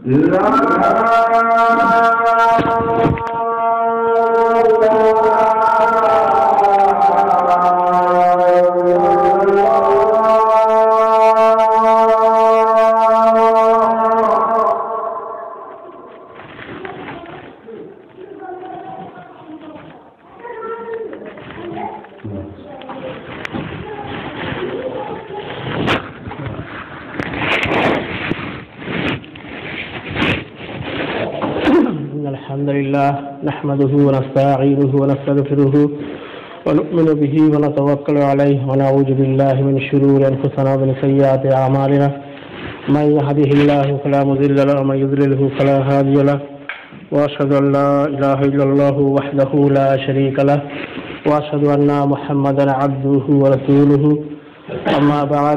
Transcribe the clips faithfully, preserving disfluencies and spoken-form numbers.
الحمد لله نحمده ونستعينه ونستغفره ونؤمن به ونتوكل عليه ونعوذ بالله من شرور أنفسنا ومن سيئات أعمالنا من يهده الله فلا مضل له ومن يضلله فلا هادي له وأشهد أن لا إله إلا الله وحده لا شريك له وأشهد أن محمدا عبده ورسوله أما بعد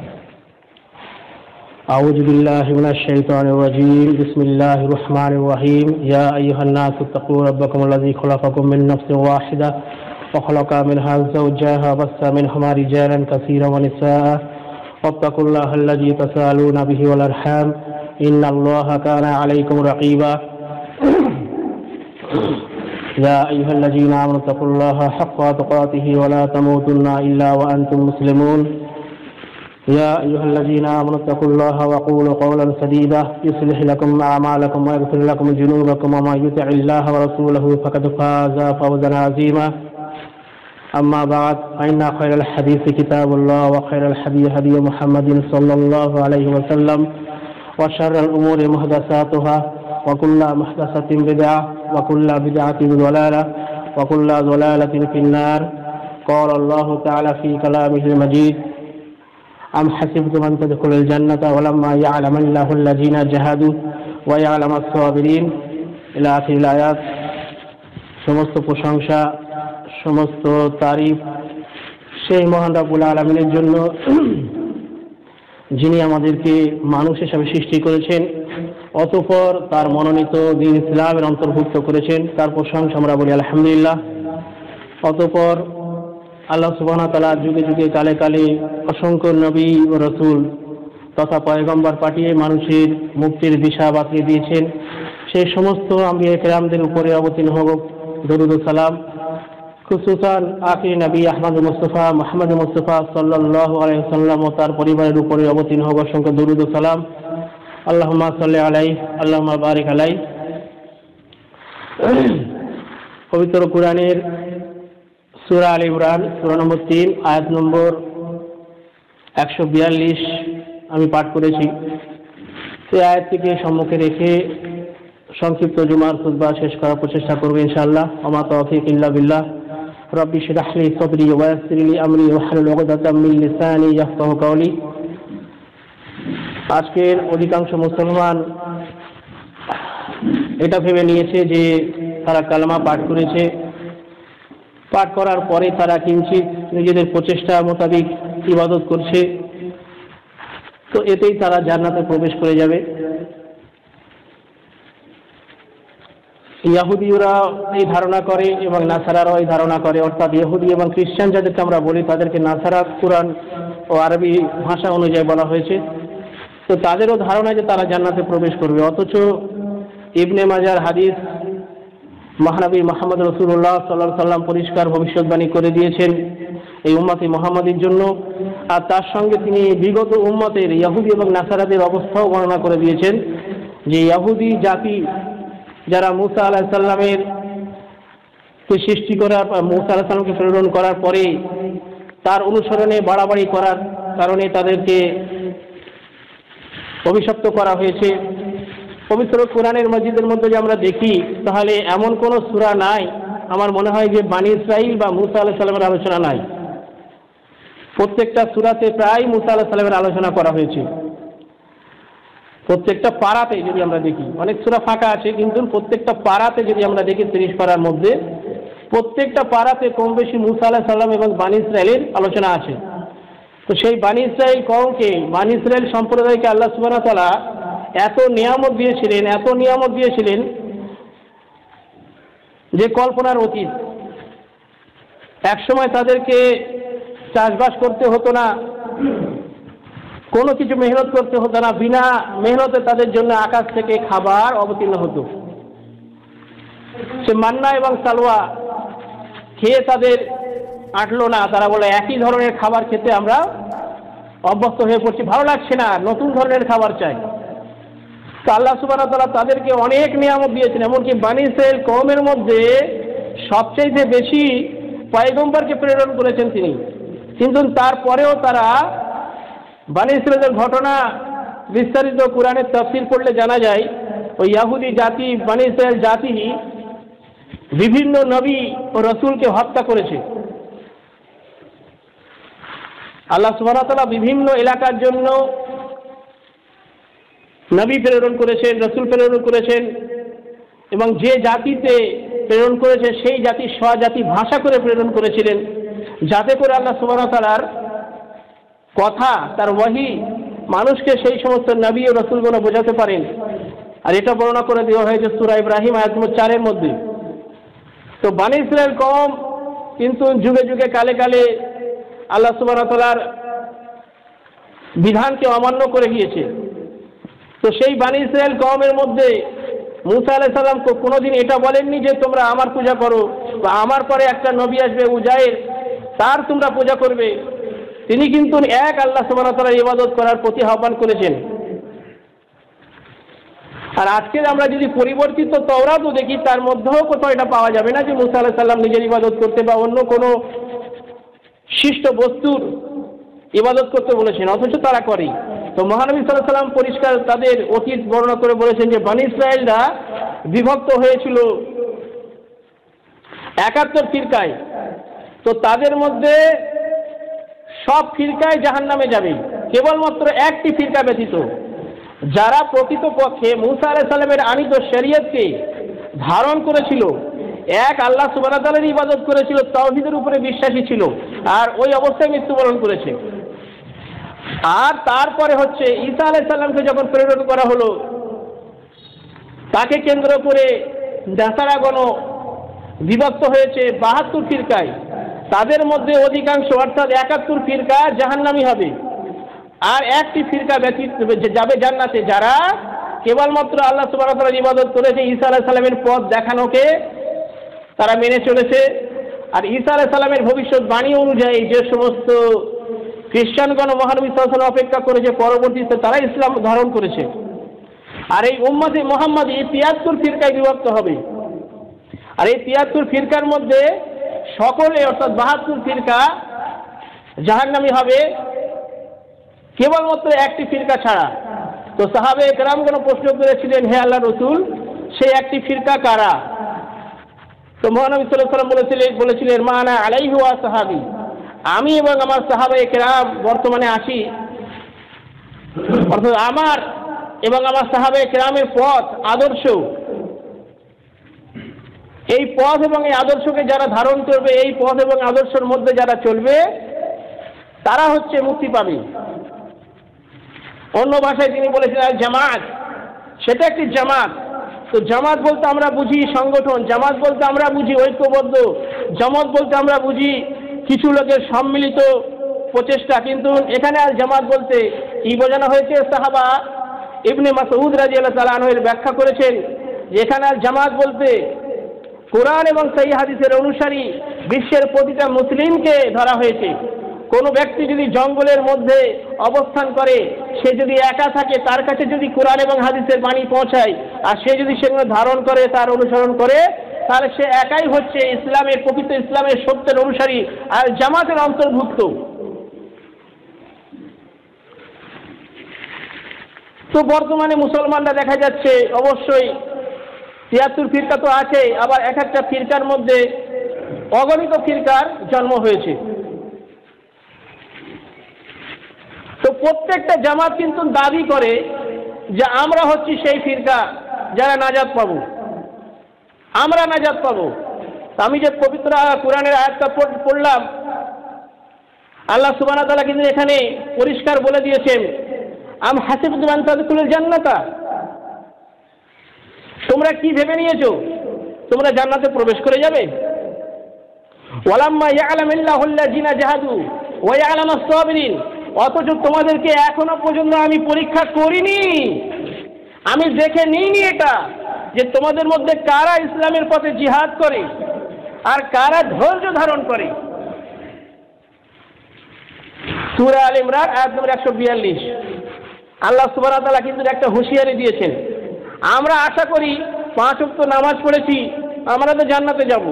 أعوذ بالله من الشيطان الرجيم بسم الله الرحمن الرحيم يا أيها الناس اتقوا ربكم الذي خلقكم من نفس واحدة وخلق منها زوجها وبث منهما رجالا كثيرا ونساء واتقوا الله الذي تساءلون به والأرحام إن الله كان عليكم رقيبا يا أيها الذين آمنوا اتقوا الله حق تقاته ولا تموتن إلا وأنتم مسلمون يا أيها الذين آمنوا اتقوا الله وقولوا قولا سديدا يصلح لكم أعمالكم ويغفر لكم ذنوبكم ومن يطع الله ورسوله فقد فاز فوزا عظيما أما بعد فإن خير الحديث كتاب الله وخير الهدي هدي محمد صلى الله عليه وسلم وشر الأمور محدثاتها وكل محدثة بدعة وكل بدعة ضلالة وكل ضلالة في النار قال الله تعالى في كلامه المجيد أم حسبتم أن تدخلوا الجنة ولما يعلم الله الذين جاهدوا ويعلم الصابرين إلى آخر الآيات। সমস্ত প্রশংসা সমস্ত তারিফ সেই মহান রব্বুল আলামিনের জন্য যিনি আমাদেরকে মানুষ হিসাবে সৃষ্টি করেছেন অতঃপর তার মনোনীত দ্বীন ইসলামের অন্তর্ভুক্ত করেছেন, তার প্রশংসা আমরা বলি আলহামদুলিল্লাহ। অতঃপর আল্লাহ সুবহানাহু ওয়া তাআলা যুগে যুগে কালে কালে অসংখ্য নবী ও রাসূল তথা পয়গম্বর পাঠিয়ে মানুষের মুক্তির দিশা বাতলে দিয়েছেন। সেই সমস্ত আম্বিয়া কেরামদের উপরে অবতীর্ণ হোক দরুদ ও সালাম। খুসুসান আখির নবী আহমদ মুস্তাফা মুহাম্মদ মুস্তাফা সাল্লাল্লাহু আলাইহি ওয়াসাল্লাম ও তার পরিবারের উপরে অবতীর্ণ হোক অসংখ্য দরুদ ও সালাম। আল্লাহুম্মা সাল্লি আলাইহি আল্লাহুম্মা বারিক আলাইহি। পবিত্র কোরআনের সূরা আল ইমরান সূরা নম্বর তিন আয়াত নম্বর একশো বিয়াল্লিশ আমি পাঠ করেছি। সেই আয়াতটিকে সম্মুখে রেখে সংক্ষিপ্ত জুমার খুতবা শেষ করার প্রচেষ্টা করব ইনশাআল্লাহ। ওমা তাওফীক ইল্লা বিল্লাহ। রব্বি ইশরাহ লি সাদরি ওয়া ইয়াসসির লি আমরি ওয়াহলুল উকদাতাম মিন লিসানি ইয়াফকাহু কাওলি। আজকের অধিকাংশ মুসলমান এটা ভেবে নিয়েছে যে তারা কালেমা পাঠ করেছে, পাঠ করার পরে তারা কিঞ্চিত নিজেদের প্রচেষ্টা মোতাবেক ইবাদত করছে, তো এতেই তারা জান্নাতে প্রবেশ করে যাবে। ইহুদিরা এই ধারণা করে এবং নাসারারাও এই ধারণা করে, অর্থাৎ ইহুদি এবং খ্রিস্টান যাদেরকে আমরা বলি তাদেরকে নাসারা কুরআন ও আরবি ভাষা অনুযায়ী বলা হয়েছে, তো তাদেরও ধারণা যে তারা জান্নাতে প্রবেশ করবে। অথচ ইবনে মাজার হাদিস মহানবী মুহাম্মদ রাসূলুল্লাহ সাল্লাল্লাহু আলাইহি সাল্লাম পরিষ্কার ভবিষ্যৎবাণী করে দিয়েছেন এই উম্মতে মুহাম্মাদীর জন্য, আর তার সঙ্গে তিনি বিগত উম্মতের ইহুদি এবং নাসারাদের অবস্থাও বর্ণনা করে দিয়েছেন যে ইহুদি জাতি যারা মুসা আলাইহিস সালামের কে সৃষ্টি করার মুসা আলাইহিস সালামকে প্রেরণ করার পরে তার অনুসরণে বাড়াবাড়ি করার কারণে তাদেরকে অভিশপ্ত করা হয়েছে। পবিত্র কোরআনের মসজিদের মধ্যে যে আমরা দেখি তাহলে এমন কোনো সূরা নাই আমার মনে হয় যে বানি ইসরাইল বা মুসা আলাইহিস সালামের আলোচনা নাই। প্রত্যেকটা সূরাতে প্রায় মুসা আলাইহিস সালামের আলোচনা করা হয়েছে। প্রত্যেকটা পারাতে যদি আমরা দেখি, অনেক সূরা ফাঁকা আছে কিন্তু প্রত্যেকটা পারাতে যদি আমরা দেখি তিরিশ পারার মধ্যে প্রত্যেকটা পারাতে কম বেশি মুসা আলাইহিস সালাম এবং বানি ইসরাইলের আলোচনা আছে। তো সেই বানি ইসরাইল কওমকে, বানি ইসরাইল সম্প্রদায়কে আল্লাহ সুবহানাহু ওয়া তাআলা এত নিয়ামত দিয়েছিলেন এত নিয়ামত দিয়েছিলেন যে কল্পনার অতীত। একসময় তাদেরকে চাষবাস করতে হতো না, কোনো কিছু মেহনত করতে হতো না, বিনা মেহনতে তাদের জন্য আকাশ থেকে খাবার অবতীর্ণ হতো। সে মান্না এবং সালোয়া খেয়ে তাদের আটলো না, তারা বলে একই ধরনের খাবার খেতে আমরা অভ্যস্ত হয়ে পড়ছি, ভালো লাগছে না, নতুন ধরনের খাবার চাই। তো আল্লাহ সুবহানাহু ওয়া তাআলা তাদেরকে অনেক নিয়ামত দিয়েছেন, এমনকি বনী ইসরাঈল কওমের মধ্যে সবচেয়ে বেশি পয়গম্বরকে প্রেরণ করেছেন তিনি, কিন্তু তারপরেও তারা বনী ইসরাঈলের ঘটনা বিস্তারিত কোরআনের তাফসীর পড়লে জানা যায় ওই ইহুদি জাতি বনী ইসরাঈল জাতি বিভিন্ন নবী ও রাসূলকে হত্যা করেছে। আল্লাহ সুবহানাহু ওয়া তাআলা বিভিন্ন এলাকার জন্য নবী প্রেরণ করেছেন, রাসূল প্রেরণ করেছেন, এবং যে জাতিতে প্রেরণ করেছে সেই জাতি স্বজাতি ভাষা করে প্রেরণ করেছিলেন, যাতে করে আল্লাহ সুবহানাহু ওয়া তাআলার কথা, তার ওয়াহি মানুষকে সেই সমস্ত নবী ও রাসূলগুলো বোঝাতে পারেন। আর এটা বর্ণনা করে দেওয়া হয়েছে সূরা ইব্রাহিম আয়াত নম্বর চারের মধ্যে। তো বনী ইসরাঈল কওম কিন্তু যুগে যুগে কালে কালে আল্লাহ সুবহানাহু ওয়া তাআলার বিধানকে অমান্য করে গিয়েছে। তো সেই বনী ইসরাঈল কওমের মধ্যে মূসা আলাইহিস সালাম কোনোদিন এটা বলেননি যে তোমরা আমার পূজা করো, বা আমার পরে একটা নবী আসবে উজাইর, তার তোমরা পূজা করবে। তিনি কিন্তু এক আল্লাহ সুবহানাহু ওয়া তাআলার ইবাদত করার প্রতি আহ্বান করেছেন। আর আজকে আমরা যদি পরিবর্তিত তাওরাতও দেখি, তার মধ্যেও কোথাও এটা পাওয়া যাবে না যে মূসা আলাইহিস সালাম নিজের ইবাদত করতে বা অন্য কোনো সৃষ্ট বস্তুর ইবাদত করতে বলেছেন, অথচ তারা করে। তো মহানবী সাল্লাল্লাহু আলাইহি ওয়াসাল্লাম পরিষ্কার তাদের অতীত বর্ণনা করে বলেছেন যে বনী ইসরাঈলরা বিভক্ত হয়েছিল একাত্তর ফিরকায়। তো তাদের মধ্যে সব ফিরকায় জাহান্নামে যাবে, কেবলমাত্র একটি ফিরকা ব্যতীত, যারা প্রকৃতপক্ষে মূসা আলাইহিস সালামের আনিত শরীয়তকে ধারণ করেছিল, এক আল্লাহ সুবহানাহু ওয়া তাআলার ইবাদত করেছিল, তাওহীদের উপরে বিশ্বাসী ছিল, আর ওই অবস্থায় মৃত্যুবরণ করেছে। আর তারপরে হচ্ছে ঈসা আলাইহিস সালামকে যখন প্রেরণ করা হলো, তাকে কেন্দ্র করে নাসারাগণ বিভক্ত হয়েছে বাহাত্তর ফিরকায়। তাদের মধ্যে অধিকাংশ অর্থাৎ একাত্তর ফিরকা জাহান্নামী হবে, আর একটি ফিরকা ব্যতীত যাবে জান্নাতে, যারা কেবলমাত্র আল্লাহ সুবহানাহু ওয়া তাআলার ইবাদত করেছে, ঈসা আলাইহিস সালামের পথ দেখানোকে তারা মেনে চলেছে। আর ঈসা আলাইহিস সালামের ভবিষ্যৎবাণী অনুযায়ী যে সমস্ত খ্রিস্টানগণ মহানবী সাল্লাল্লাহু আলাইহি ওয়াসাল্লাম অপেক্ষা করেছে, পরবর্তীতে তারা ইসলাম ধারণ করেছে। আর এই উম্মতে মুহাম্মাদী তিয়াত্তর ফিরকায় বিভক্ত হবে। আর এই তিয়াত্তর ফিরকার মধ্যে সকলে অর্থাৎ বাহাত্তর ফিরকা জাহান্নামী হবে, কেবলমাত্র একটি ফিরকা ছাড়া। তো সাহাবে কেরামগণ প্রশ্ন করেছিলেন, হে আল্লাহর রাসূল, সেই একটি ফিরকা কারা? তো মহানবী সাল্লাল্লাহু আলাইহি ওয়াসাল্লাম বলেছিলেন বলেছিলেন মা আনা আলাইহি ওয়া সাহাবী, আমি এবং আমার সাহাবায়ে কেরাম বর্তমানে আছি, অর্থাৎ আমার এবং আমার সাহাবায়ে কেরামের পথ আদর্শ, এই পথ এবং এই আদর্শকে যারা ধারণ করবে, এই পথ এবং আদর্শের মধ্যে যারা চলবে, তারা হচ্ছে মুক্তি পাবে। অন্য ভাষায় তিনি বলেছিলেন জামাত, সেটা একটি জামাত। তো জামাত বলতে আমরা বুঝি সংগঠন, জামাত বলতে আমরা বুঝি ঐক্যবদ্ধ, জামাত বলতে আমরা বুঝি কিছু লোকের সম্মিলিত প্রচেষ্টা। কিন্তু এখানে আল জামাত বলতে কি বোঝানো হয়েছে, সাহাবা ইবনে মাসউদ রাদিয়াল্লাহু তাআলা আনহু এর ব্যাখ্যা করেছেন যে এখানে আল জামাত বলতে কোরআন এবং সহিহ হাদিসের অনুসারী বিশ্বের প্রতিটা মুসলিমকে ধরা হয়েছে। কোনো ব্যক্তি যদি জঙ্গলের মধ্যে অবস্থান করে, সে যদি একা থাকে, তার কাছে যদি কোরআন এবং হাদিসের বাণী পৌঁছায়, আর সে যদি সেগুলো ধারণ করে, তার অনুসরণ করে, তাহলে সে একাই হচ্ছে ইসলামের প্রকৃত ইসলামের সত্যের অনুসারী আর জামাতের অন্তর্ভুক্ত। তো বর্তমানে মুসলমানরা দেখা যাচ্ছে অবশ্যই তিয়াত্তর ফিরকা তো আছে, আবার এক একটা ফিরকার মধ্যে অগণিত ফিরকার জন্ম হয়েছে। তো প্রত্যেকটা জামাত কিন্তু দাবি করে যে আমরা হচ্ছি সেই ফিরকা যারা নাজাত পাবো, আমরা নাজাত পাবো। আমি যে পবিত্র কোরআনের আয়াতটা পড়লাম, আল্লাহ সুবহানাহু ওয়া তাআলা কিন্তু এখানে পরিষ্কার বলে দিয়েছেন, আম হাসিবতুম আন তাদখুলুল জান্নাতা, তোমরা কি ভেবে নিয়েছো তোমরা জান্নাতে প্রবেশ করে যাবে? ওয়ালাম্মা ইয়ালামিল্লাহু আল্লাযিনা জাহাদু ওয়া ইয়ালামাস সাবিরিন, অথচ তোমাদেরকে এখনো পর্যন্ত আমি পরীক্ষা করিনি, আমি দেখে নিইনি এটা যে তোমাদের মধ্যে কারা ইসলামের পথে জিহাদ করে আর কারা ধৈর্য ধারণ করে। সূরা আল ইমরান আয়াত নম্বর একশো বিয়াল্লিশ। আল্লাহ সুবহানাহু ওয়া তাআলা কিন্তু একটা হুঁশিয়ারি দিয়েছেন। আমরা আশা করি পাঁচ ওয়াক্ত নামাজ পড়েছি, আমরা তো জান্নাতে যাব,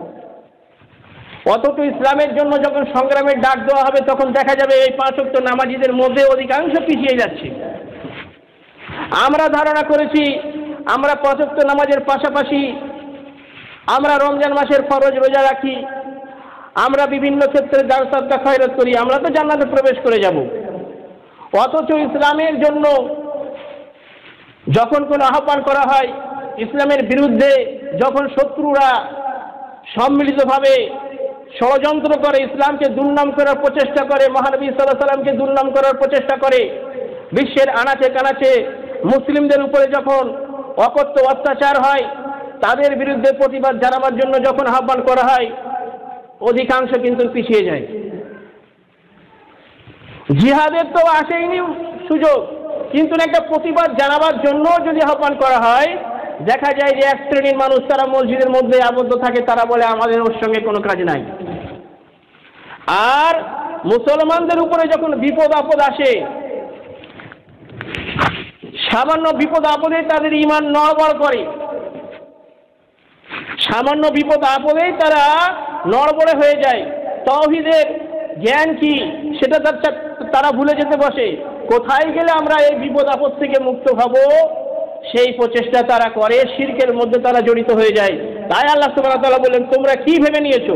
অথচ ইসলামের জন্য যখন সংগ্রামের ডাক দেওয়া হবে তখন দেখা যাবে এই পাঁচ ওয়াক্ত নামাজীদের মধ্যে অধিকাংশ পিছিয়ে যাচ্ছে। আমরা ধারণা করেছি আমরা পাঁচ ওয়াক্ত নামাজের পাশাপাশি আমরা রমজান মাসের ফরজ রোজা রাখি, আমরা বিভিন্ন ক্ষেত্রে দান সদকা খয়রাত করি, আমরা তো জান্নাতে প্রবেশ করে যাব। অথচ ইসলামের জন্য যখন কোনো আহ্বান করা হয়, ইসলামের বিরুদ্ধে যখন শত্রুরা সম্মিলিতভাবে ষড়যন্ত্র করে, ইসলামকে দুর্নাম করার প্রচেষ্টা করে, মহানবী সাল্লাল্লাহু আলাইহি সাল্লামকে দুর্নাম করার প্রচেষ্টা করে, বিশ্বের আনাচে কানাচে মুসলিমদের উপরে যখন অকথ্য অত্যাচার হয়, তাদের বিরুদ্ধে প্রতিবাদ জানাবার জন্য যখন আহ্বান করা হয়, অধিকাংশ কিন্তু পিছিয়ে যায়। জিহাদের তো আসেইনি সুযোগ, কিন্তু একটা প্রতিবাদ জানাবার জন্য যদি আহ্বান করা হয়, দেখা যায় যে এক শ্রেণীর মানুষ তারা মসজিদের মধ্যে আবদ্ধ থাকে, তারা বলে আমাদের ওর সঙ্গে কোনো কাজ নাই। আর মুসলমানদের উপরে যখন বিপদ আপদ আসে, সামান্য বিপদ আপদে তাদের ঈমান নড়বড় করে, সামান্য বিপদ আপদেই তারা নড়বড়ে হয়ে যায়। তাওহীদের জ্ঞান কি সেটা তারা ভুলে যেতে বসে। কোথায় গেলে আমরা এই বিপদ আপদ থেকে মুক্ত হব সেই প্রচেষ্টা তারা করে, শিরকের মধ্যে তারা জড়িত হয়ে যায়। তাই আল্লাহ সুবহানাহু ওয়া তাআলা বলেন, তোমরা কি ভেবে নিয়েছো?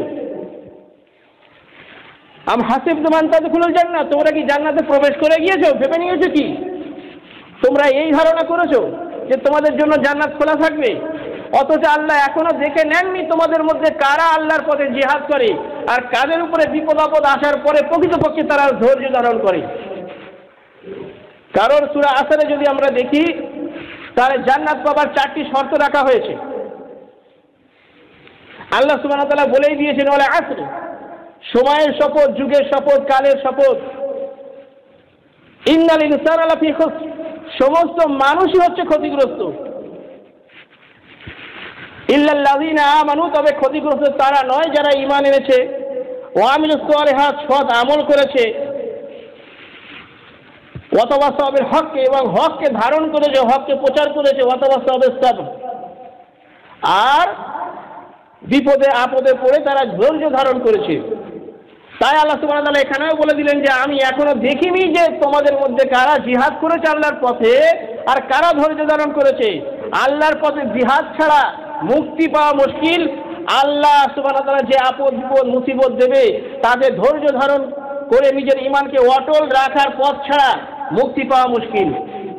আম হাসিবতুম আন তাদখুলুল জান্নাহ, তোমরা কি জান্নাতে প্রবেশ করে গিয়েছো? ভেবে নিয়েছো কি তোমরা এই ধারণা করেছো যে তোমাদের জন্য জান্নাত খোলা থাকবে? অথচ আল্লাহ এখনো দেখে নেননি তোমাদের মধ্যে কারা আল্লাহর পথে জিহাদ করে আর কাদের উপরে বিপদ আপদ আসার পরে প্রকৃতপক্ষে তারা ধৈর্য ধারণ করে। কারণ সূরা আসরে যদি আমরা দেখি, তাহলে জান্নাত পাবার চারটি শর্ত রাখা হয়েছে। আল্লাহ সুবহানাহু ওয়া তাআলা বলেই দিয়েছেন, ওয়াল আসর, সময়ের শপথ, যুগের শপথ, কালের শপথ, ইন্নাল ইনসানা লাফি খুসর, সমস্ত মানুষই হচ্ছে ক্ষতিগ্রস্ত। ইল্লাল্লাযীনা আমানু, তবে ক্ষতিগ্রস্ত তারা নয় যারা ঈমান এনেছে, ওয়া আমিলুস সালিহাত, সৎ আমল করেছে, ওয়া তাওয়াসাউ বিল হক, এবং হককে ধারণ করেছে, হককে প্রচার করেছে, ওয়া তাওয়াসাউ বিস সাবর, আর বিপদে আপদে পড়ে তারা ধৈর্য ধারণ করেছে। তাই আল্লাহ সুবহানাহু ওয়া তাআলা এখানেও বলে দিলেন যে আমি এখনো দেখিনি যে তোমাদের মধ্যে কারা জিহাদ করেছে আল্লাহর পথে আর কারা ধৈর্য ধারণ করেছে। আল্লাহর পথে জিহাদ ছাড়া মুক্তি পাওয়া মুশকিল। আল্লাহ সুবহানাহু ওয়া তাআলা যে আপদ বিপদ মুসিবত দেবে, তাদের ধৈর্য ধারণ করে নিজের ঈমানকে অটল রাখার পথ ছাড়া মুক্তি পাওয়া মুশকিল।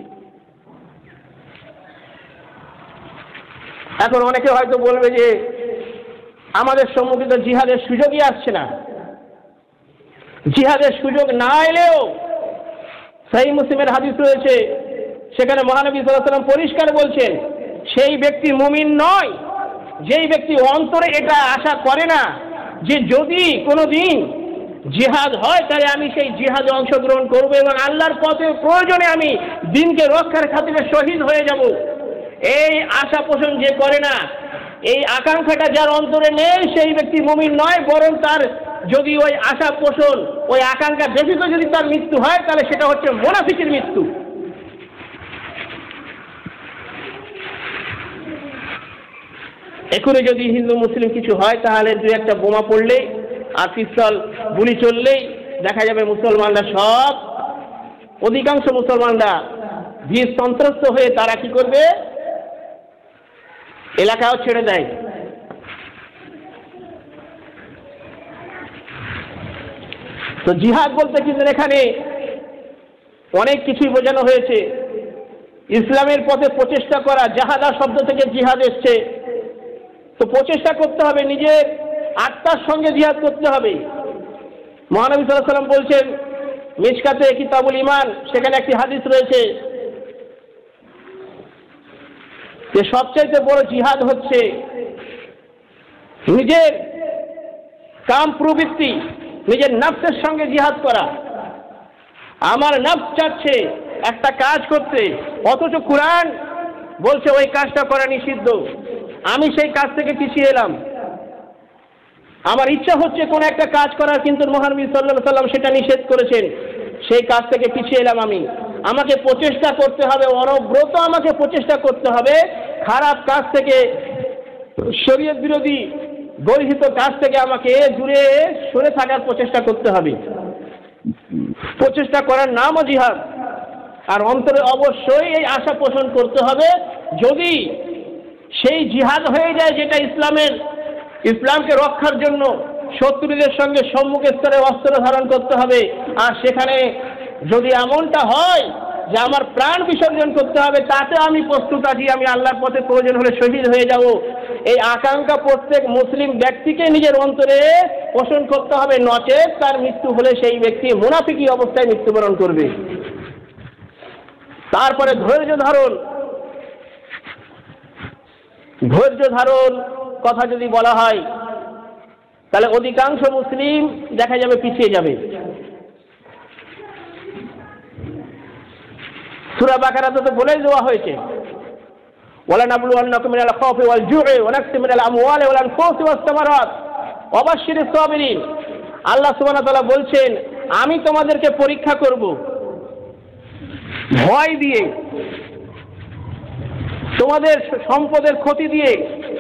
এখন অনেকে হয়তো বলবে যে আমাদের সম্মুখে তো জিহাদের সুযোগই আসছে না। জিহাদের সুযোগ না এলেও সহিহ মুসলিমের হাদিস রয়েছে, সেখানে মহানবী সাল্লাল্লাহু আলাইহি ওয়াসাল্লাম পরিষ্কার বলছেন, সেই ব্যক্তি মুমিন নয় যেই ব্যক্তি অন্তরে এটা আশা করে না যে যদি কোনো দিন জিহাদ হয় তাহলে আমি সেই জিহাদে অংশগ্রহণ করব এবং আল্লাহর পথে প্রয়োজনে আমি দিনকে রক্ষার খাতিরে শহীদ হয়ে যাব। এই আশা পোষণ যে করে না, এই আকাঙ্ক্ষাটা যার অন্তরে নেই, সেই ব্যক্তি মুমিন নয়, বরং তার যদি ওই আশা পোষণ, ওই আকাঙ্ক্ষা ব্যতীত যদি তার মৃত্যু হয় তাহলে সেটা হচ্ছে মুনাফিকের মৃত্যু। এখনই যদি হিন্দু মুসলিম কিছু হয় তাহলে দু একটা বোমা পড়লেই আর পিস্তল গুলি চললেই দেখা যাবে মুসলমানরা সব, অধিকাংশ মুসলমানরা ভীত সন্ত্রস্ত হয়ে তারা কি করবে, এলাকাও ছেড়ে দেয়। তো জিহাদ বলতে কিন্তু এখানে অনেক কিছুই বোঝানো হয়েছে। ইসলামের পথে প্রচেষ্টা করা, জাহাদা শব্দ থেকে জিহাদ এসছে। তো প্রচেষ্টা করতে হবে, নিজের আত্মার সঙ্গে জিহাদ করতে হবে। মহানবী সাল্লাল্লাহু আলাইহি ওয়াসাল্লাম বলছেন মিশকাতে কিতাবুল ঈমান, সেখানে একটি হাদিস রয়েছে যে সবচেয়ে বড় জিহাদ হচ্ছে নিজের কাম প্রবৃত্তি, নিজের নফসের সঙ্গে জিহাদ করা। আমার নফস চাচ্ছে একটা কাজ করতে, অথচ কুরআন বলছে ওই কাজটা করা নিষিদ্ধ। আমি সেই কাজ থেকে পিছিয়ে এলাম। আমার ইচ্ছা হচ্ছে কোন একটা কাজ করার, কিন্তু মহানবী সাল্লাল্লাহু আলাইহি ওয়াসাল্লাম সেটা নিষেধ করেছেন, সেই কাজ থেকে পিছিয়ে এলাম আমি। আমাকে প্রচেষ্টা করতে হবে, অনবরত আমাকে প্রচেষ্টা করতে হবে খারাপ কাজ থেকে, শরীয়ত বিরোধী গর্হিত কাজ থেকে আমাকে দূরে সরে থাকার প্রচেষ্টা করতে হবে। প্রচেষ্টা করার নামও জিহাদ। আর অন্তরে অবশ্যই এই আশা পোষণ করতে হবে, যদি সেই জিহাদ হয়ে যায় যেটা ইসলামের ইসলামকে রক্ষার জন্য শত্রুদের সঙ্গে সম্মুখ স্তরে অস্ত্র ধারণ করতে হবে, আর সেখানে যদি এমনটা হয় যে আমার প্রাণ বিসর্জন করতে হবে, তাতে আমি প্রস্তুত আছি, আমি আল্লাহর পথে প্রয়োজন হলে শহীদ হয়ে যাব, এই আকাঙ্ক্ষা প্রত্যেক মুসলিম ব্যক্তিকে নিজের অন্তরে পোষণ করতে হবে। নচেত তার মৃত্যু হলে সেই ব্যক্তি মুনাফিকি অবস্থায় মৃত্যুবরণ করবে। তারপরে ধৈর্য ধারণ। ধৈর্য ধারণ কথা যদি বলা হয়, তাহলে অধিকাংশ মুসলিম দেখা যাবে পিছিয়ে যাবে। সূরা বাকারাতে তো বলেই দেওয়া হয়েছে, ওয়ালা নাবলুওয়ান্নাকুম মিনাল খাউফি ওয়াল জু'i ওয়া নাকসিম মিনাল আমওয়ালি ওয়াল আনফুসি ওয়াস সামারাত ওয়া বাশশিরিস সাবিরিন। আল্লাহ সুবহানাহু ওয়া তাআলা বলছেন, আমি তোমাদেরকে পরীক্ষা করব ভয় দিয়ে, তোমাদের সম্পদের ক্ষতি দিয়ে,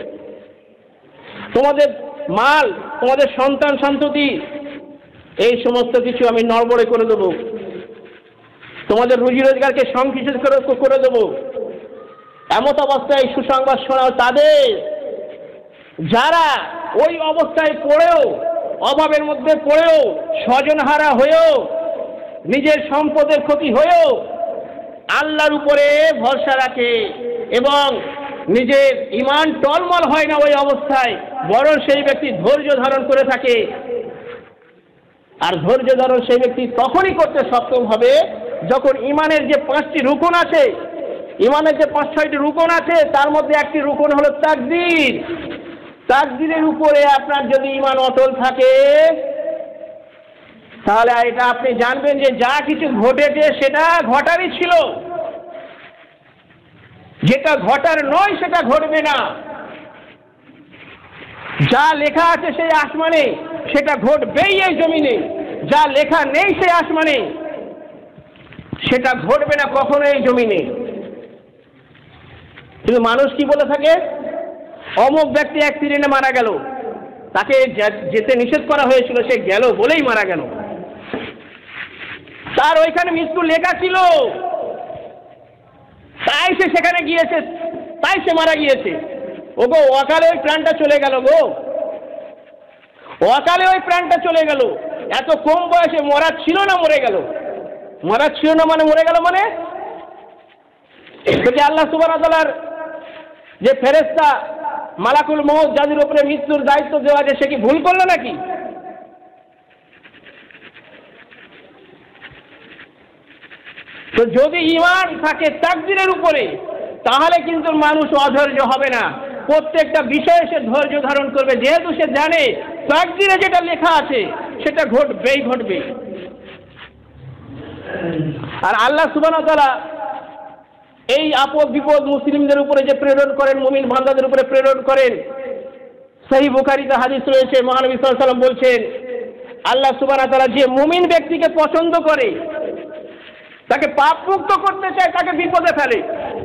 তোমাদের মাল, তোমাদের সন্তান সন্ততি, এই সমস্ত কিছু আমি নড়বড়ে করে দেব, তোমাদের রুজি রোজগারকে সংকুচিত করে দেব। এমত অবস্থায় সুসংবাদ শোনাও তাদের, যারা ওই অবস্থায় পড়েও, অভাবের মধ্যে পড়েও, স্বজনহারা হয়েও, নিজের সম্পদের ক্ষতি হয়েও আল্লাহর উপরে ভরসা রাখে এবং নিজের ঈমান টলমল হয় না ওই অবস্থায়, বরং সেই ব্যক্তি ধৈর্য ধারণ করে থাকে। আর ধৈর্য ধারণ সেই ব্যক্তি তখনই করতে সক্ষম হবে যখন ঈমানের যে পাঁচটি রুকন আছে, ঈমানের যে পাঁচ ছয়টি রুকন আছে, তার মধ্যে একটি রুকন হলো তাকদীর। তাকদীরের উপরে আপনার যদি ঈমান অটল থাকে, তাহলে এটা আপনি জানবেন যে যা কিছু ঘটেছে সেটা ঘটারই ছিল, যেটা ঘটার নয় সেটা ঘটবে না। যা লেখা আছে সেই আসমানে সেটা ঘটবেই এই জমিনে, যা লেখা নেই সেই আসমানে সেটা ঘটবে না কখনো এই জমিনে। কিন্তু মানুষ কি বলে থাকে, অমুক ব্যক্তি অ্যাক্সিডেন্টে মারা গেল, তাকে যেতে নিষেধ করা হয়েছিল, সে গেল বলেই মারা গেল, তার ওইখানে মৃত্যু লেখা ছিল, তাই সে সেখানে গিয়েছে, তাই সে মারা গিয়েছে। ও গো, অকালে ওই প্রাণটা চলে গেল গো, অকালে ওই প্রাণটা চলে গেল। এত কম বয়সে মরা ছিল না, মরে গেল। মরা ছিল না মানে মরে গেল মানে যে আল্লাহ সুবহানাহু ওয়া তাআলার যে ফেরেশতা মালাকুল মউত যাদের উপরে মৃত্যুর দায়িত্ব দেওয়া আছে, সে কি ভুল করলো নাকি? তো যদি ঈমান থাকে তাকদীরের উপরে, তাহলে কিন্তু মানুষ অধৈর্য হবে না, প্রত্যেকটা বিষয়ে সে ধৈর্য ধারণ করবে, যেহেতু সে জানে তাকদীরে যেটা লেখা আছে সেটা ঘটবেই ঘটবে। আর আল্লাহ সুবহানাহু ওয়া তাআলা এই আপদ বিপদ মুসলিমদের উপরে যে প্রেরণ করেন, মুমিন বান্দাদের উপরে প্রেরণ করেন, সহিহ বুখারীতে হাদিস রয়েছে, মহানবী সাল্লাল্লাহু আলাইহি ওয়াসাল্লাম বলছেন, আল্লাহ সুবহানাহু ওয়া তাআলা যে মুমিন ব্যক্তিকে পছন্দ করে, তাকে পাপ মুক্ত করতে চায়, তাকে বিপদে ফেলে।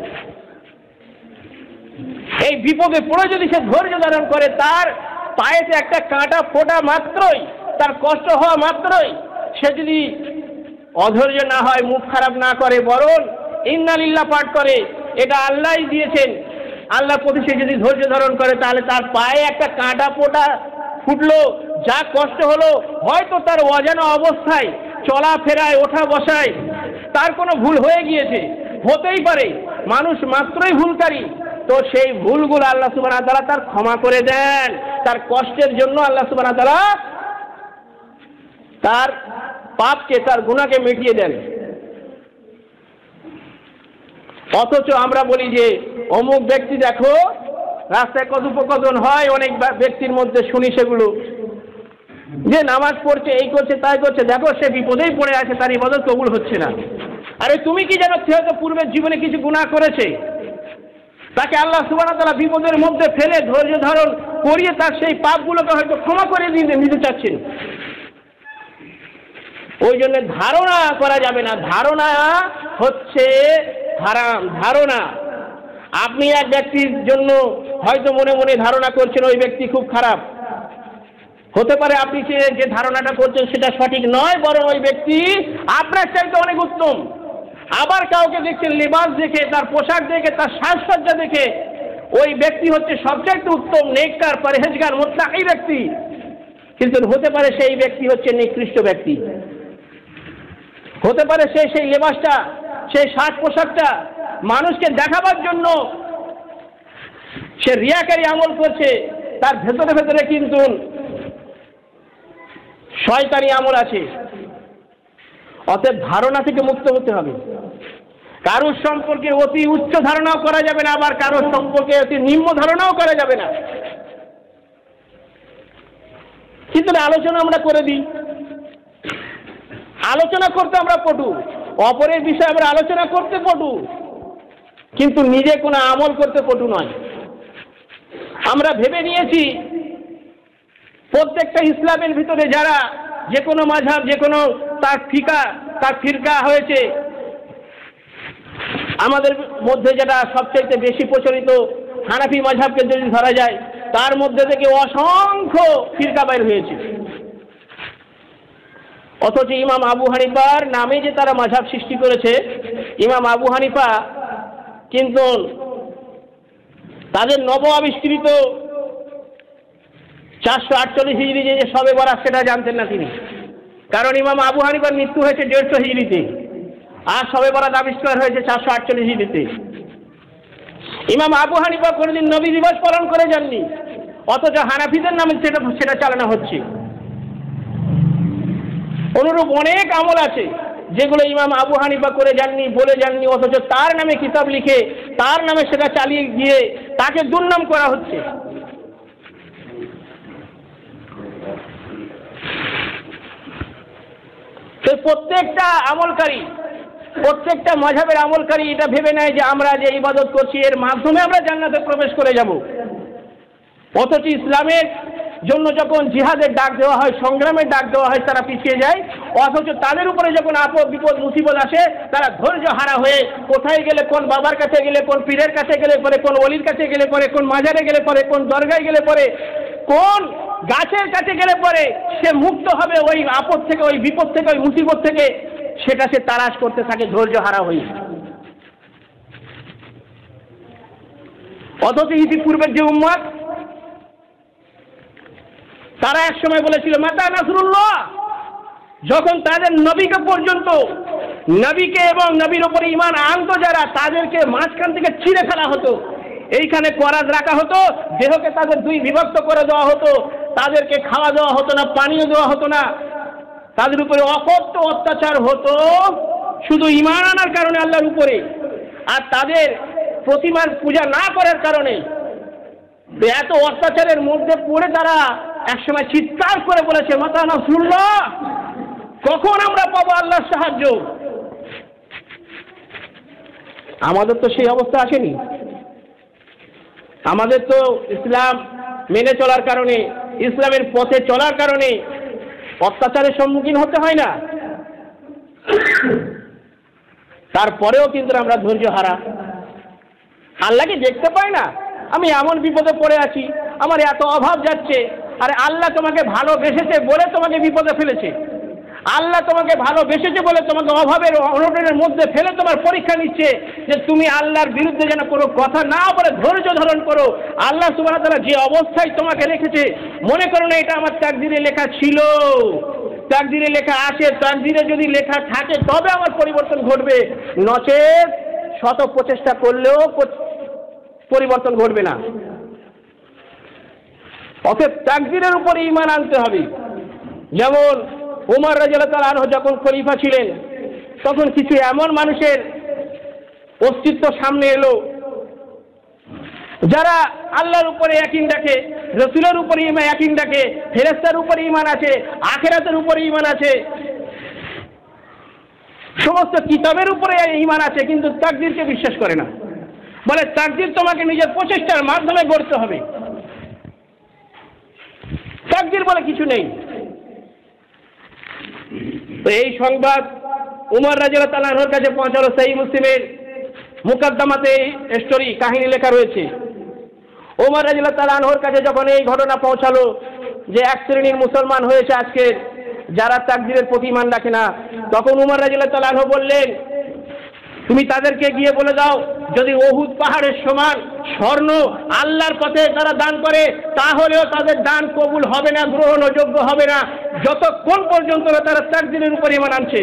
এই বিপদে পড়ে যদি সে ধৈর্য ধারণ করে, তার পায়েতে একটা কাঁটা ফোটা মাত্রই, তার কষ্ট হওয়া মাত্রই, সে যদি অধৈর্য না হয়, মুখ খারাপ না করে, বরং ইন্না লিল্লাহ পাঠ করে, এটা আল্লাহই দিয়েছেন, আল্লাহর প্রতি সে যদি ধৈর্য ধারণ করে, তাহলে তার পায়ে একটা কাঁটা ফোটা ফুটলো, যা কষ্ট হলো, হয়তো তার অজানা অবস্থায় চলাফেরায়, ওঠা বসায় তার কোনো ভুল হয়ে গিয়েছে, হতেই পারে, মানুষ মাত্রই ভুলকারী, তো সেই ভুলগুলো আল্লাহ সুবহানাহু ওয়া তাআলা তার ক্ষমা করে দেন। তার কষ্টের জন্য আল্লাহ সুবহানাহু ওয়া তাআলা তার পাপকে, তার গুনাহকে মিটিয়ে দেন। অথচ আমরা বলি যে অমুক ব্যক্তি, দেখো রাস্তায় কথোপকথন হয় অনেক ব্যক্তির মধ্যে, শুনি সেগুলো, যে নামাজ পড়ছে, এই করছে, তাই করছে, দেখো সে বিপদেই পড়ে আছে, তার ইবাদত কবুল হচ্ছে না। আরে তুমি কি জানো সে হয়তো পূর্বের জীবনে কিছু গুনাহ করেছে, তাকে আল্লাহ সুবহানাহু ওয়া তাআলা বিপদের মধ্যে ফেলে ধৈর্য ধারণ করিয়ে তার সেই পাপগুলোকে হয়তো ক্ষমা করে দিতে নিতে চাচ্ছেন। ওই জন্য ধারণা করা যাবে না, ধারণা হচ্ছে হারাম। ধারণা, আপনি এক ব্যক্তির জন্য হয়তো মনে মনে ধারণা করছেন ওই ব্যক্তি খুব খারাপ, হতে পারে আপনি যে ধারণাটা করছেন সেটা সঠিক নয়, বরং ওই ব্যক্তি আপনার চাইতে অনেক উত্তম। আবার কাউকে দেখছেন লিবাস দেখে, তার পোশাক দেখে, তার সাজসজ্জা দেখে ওই ব্যক্তি হচ্ছে সবচাইতে উত্তম, নেককার, পরহেজগার, মুত্তাকি ব্যক্তি, কিন্তু হতে পারে সেই ব্যক্তি হচ্ছে নিকৃষ্ট ব্যক্তি। হতে পারে সে সেই লেবাসটা, সেই সাজ পোশাকটা মানুষকে দেখাবার জন্য সে রিয়াকারী আমল করছে, তার ভেতরে ভেতরে কিন্তু শয়তানি আমল আছে। অতএব ধারণা থেকে মুক্ত হতে হবে। কারোর সম্পর্কে অতি উচ্চ ধারণাও করা যাবে না, আবার কারোর সম্পর্কে অতি নিম্ন ধারণাও করা যাবে না। কিন্তু আলোচনা আমরা করে দিই, আলোচনা করতে আমরা পটু, অপরের বিষয়ে আমরা আলোচনা করতে পটু, কিন্তু নিজে কোনো আমল করতে পটু নয়। আমরা ভেবে নিয়েছি প্রত্যেকটা ইসলামের ভিতরে যারা যে কোনো মাযহাব, যে কোনো তার ফিকা, তার ফিরকা হয়েছে, আমাদের মধ্যে যেটা সবচেয়ে বেশি প্রচলিত হানাফি মাযহাবকে যদি ধরা যায়, তার মধ্যে থেকে অসংখ্য ফিরকা বাইর হয়েছে। অথচ ইমাম আবু হানিফার নামে যে তারা মাযহাব সৃষ্টি করেছে, ইমাম আবু হানিফা কিন্তু তাদের নব আবিষ্কৃত চারশো আটচল্লিশ হিজড়ি যে সবে বরাত সেটা জানতেন না তিনি, কারণ ইমাম আবু হানিফার মৃত্যু হয়েছে দেড়শো হিজড়িতে, আর সবে বরাত আবিষ্কার হয়েছে চারশো আটচল্লিশ হিজড়িতে। ইমাম আবু হানিফা কোনোদিন নবী দিবস পালন করে যাননি, অথচ হানাফিদের নামে সেটা সেটা চালানো হচ্ছে। অনুরূপ অনেক আমল আছে যেগুলো ইমাম আবু হানিফা করে যাননি, বলে যাননি, অথচ তার নামে কিতাব লিখে তার নামে সেটা চালিয়ে গিয়ে তাকে দুর্নাম করা হচ্ছে। তো প্রত্যেকটা আমলকারী, প্রত্যেকটা মাযহাবের আমলকারী এটা ভেবে নেয় যে আমরা যে ইবাদত করছি এর মাধ্যমে আমরা জান্নাতে প্রবেশ করে যাব। অথচ ইসলামের জন্য যখন জিহাদের ডাক দেওয়া হয়, সংগ্রামের ডাক দেওয়া হয়, তারা পিছিয়ে যায়। অথচ তাদের উপরে যখন আপদ বিপদ মুসিবত আসে, তারা ধৈর্য হারা হয়ে কোথায় গেলে, কোন বাবার কাছে গেলে, কোন পীরের কাছে গেলে পরে, কোন ওলির কাছে গেলে পরে, কোন মাজারে গেলে পরে, কোন দরগায় গেলে পরে, কোন গাছের কাছে গেলে পরে সে মুক্ত হবে ওই আপদ থেকে, ওই বিপদ থেকে, ওই মুসিবত থেকে, সেটা সে তালাশ করতে থাকে ধৈর্য হারা হয়ে। অথচ ইতিপূর্বের যে উম্মত, তারা এক সময় বলেছিল মাতা নাসরুল্লাহ, যখন তাদের নবীকে পর্যন্ত, নবীকে এবং নবীর উপরে ঈমান আনতো যারা, তাদেরকে মাঝখান থেকে ছিঁড়ে ফেলা হতো, এইখানে করাজ রাখা হতো, দেহকে তাদের দুই বিভক্ত করে দেওয়া হতো, তাদেরকে খাওয়া দেওয়া হতো না, পানীয় দেওয়া হতো না, তাদের উপরে অকথ্য অত্যাচার হতো শুধু ঈমান আনার কারণে আল্লাহর উপরে, আর তাদের প্রতিমার পূজা না করার কারণে। এত অত্যাচারের মধ্যে পড়ে তারা একসময় চিৎকার করে বলেছে মাতা নাসরুল্লাহ, কখন আমরা পাবো আল্লাহর সাহায্য। আমাদের তো সেই অবস্থা আসেনি। আমাদের তো ইসলাম মেনে চলার কারণে, ইসলামের পথে চলার কারণে অত্যাচারের সম্মুখীন হতে হয় না। তারপরেও কিন্তু আমরা ধৈর্য হারা, আল্লাহকে দেখতে পাই না। আমি এমন বিপদে পড়ে আছি, আমার এত অভাব যাচ্ছে, আরে আল্লাহ তোমাকে ভালোবেসেছে বলে তোমাকে বিপদে ফেলেছে, আল্লাহ তোমাকে ভালোবেসেছে বলে তোমাকে অভাবের অনটনের মধ্যে ফেলে তোমার পরীক্ষা নিচ্ছে, যে তুমি আল্লাহর বিরুদ্ধে যেন কোনো কথা না বলে ধৈর্য ধারণ করো। আল্লাহ সুবহানাহু ওয়া তাআলা যে অবস্থায় তোমাকে রেখেছে, মনে করো না এটা আমার তাকদীরে লেখা ছিল, তাকদীরে লেখা আছে, তাকদীরে যদি লেখা থাকে তবে আমার পরিবর্তন ঘটবে, নচেত শত প্রচেষ্টা করলেও পরিবর্তন ঘটবে না। অতএব তাকদীরের উপরে ঈমান আনতে হবে। যেমন ওমর রাদিয়াল্লাহু তাআলা আনহু যখন খলিফা ছিলেন, তখন কিছু এমন মানুষের অস্তিত্ব সামনে এলো যারা আল্লাহর উপরে ইয়াকিন রাখে, রসুলের উপরে ইমান ইয়াকিন রাখে, ফেরেশতার উপরে ইমান আছে, আখিরাতের উপরে ইমান আছে, সমস্ত কিতাবের উপরে ইমান আছে, কিন্তু তাকদীরকে বিশ্বাস করে না। বলে তাকদীর তোমাকে নিজের প্রচেষ্টার মাধ্যমে গড়তে হবে, তাকদীর বলে কিছু নেই। তো এই সংবাদ উমর রাদিয়াল্লাহু তাআলা আনহুর কাছে পৌঁছালো। সহিহ মুসলিমের মুকদ্দমাতে স্টোরি কাহিনী লেখা রয়েছে। উমর রাদিয়াল্লাহু তাআলা আনহুর কাছে যখন এই ঘটনা পৌঁছালো যে এক শ্রেণীর মুসলমান হয়েছে আজকে যারা তাকদীরের প্রতি ঈমান রাখে না, তখন উমর রাদিয়াল্লাহু তাআলা আনহু বললেন, তুমি তাদেরকে গিয়ে বলে দাও যদি উহুদ পাহাড়ের সমান স্বর্ণ আল্লাহর পথে তারা দান করে তাহলেও তাদের দান কবুল হবে না, গ্রহণযোগ্য হবে না, যতক্ষণ পর্যন্ত তারা তাকদীরের উপর ঈমান আনছে।